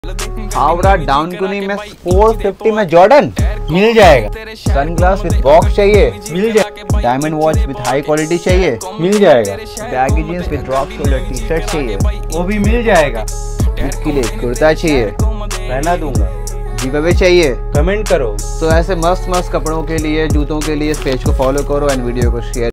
हावड़ा डाउनकुनी में 450 में जॉर्डन मिल जाएगा। सनग्लास विद बॉक्स चाहिए, मिल जाएगा। Diamond watch with high quality चाहिए, मिल जाएगा। Baggy jeans with drop shoulder T shirt चाहिए, वो भी मिल जाएगा। ईद के लिए कुर्ता चाहिए, पहना दूंगा। गिव चाहिए, कमेंट करो। तो ऐसे मस्त मस्त कपड़ों के लिए, जूतों के लिए इस पेज को फॉलो करो एंड वीडियो को शेयर